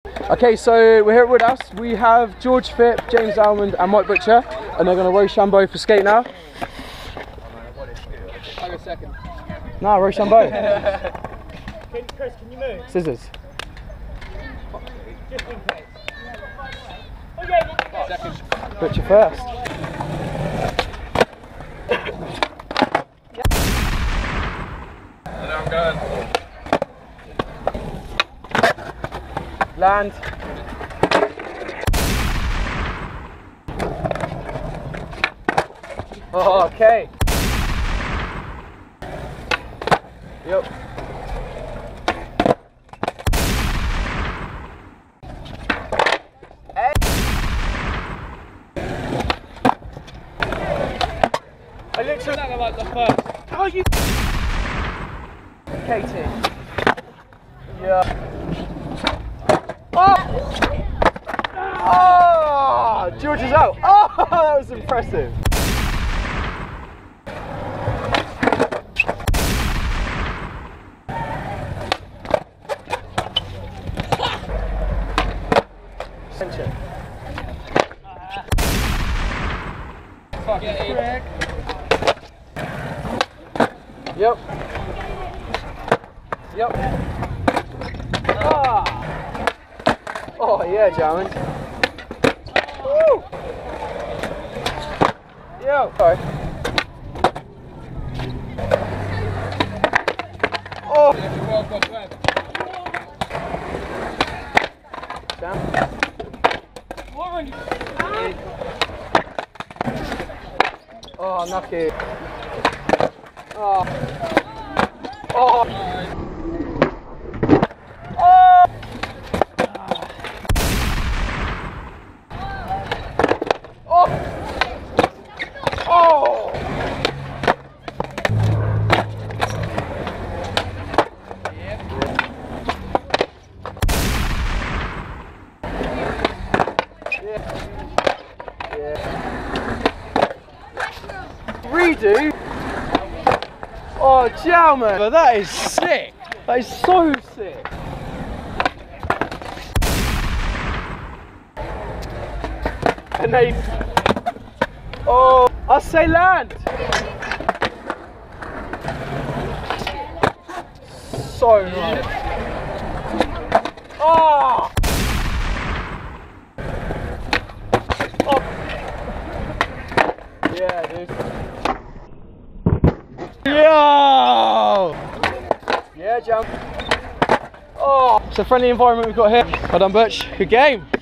Okay, so we're here at Woodhouse. We have George Phipp, James Almond and Mike Butcher, and they're going to Rochambeau for skate now. Hang on a second. No, Rochambeau. Chris, can you move? Scissors. Just in case. Oh yeah, Second. Butcher first. And I'm going. Land. Oh, okay. Yep. Hey. I literally like the first. Oh, you. S.K.A.T.E. Yeah. Oh! Oh! George is out. Oh, that was impressive. Fuck it. Yep. Yep. Ah. Oh yeah, gentlemen. Woo. Yo. Sorry. Oh. Down. Oh, unlucky. Oh. Oh. Oh. Oh. Oh. Redo? Oh, gentlemen, that is sick. That is so sick. And they... Oh, I say land. So nice. Oh. Oh. Yeah, dude. Yo! Yeah, jump. Oh, it's a friendly environment we've got here. Well done, Butch. Good game.